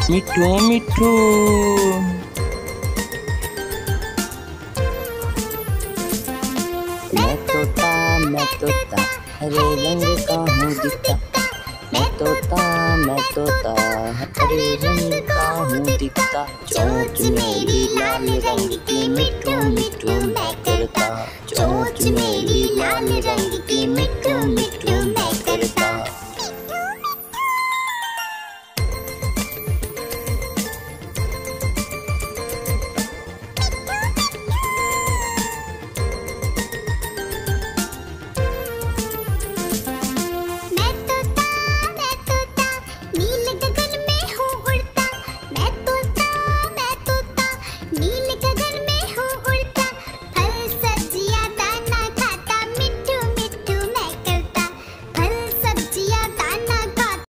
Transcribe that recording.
मिठू मिठू। मैं तोता हरे रंग का हूँ दिखता। मैं तोता हरे रंग का हूँ दिखता। चोंच मेरी लाल रंग की मिठू मिठू मैं करता। चोंच मेरी लाल रंग की मिठू मिठू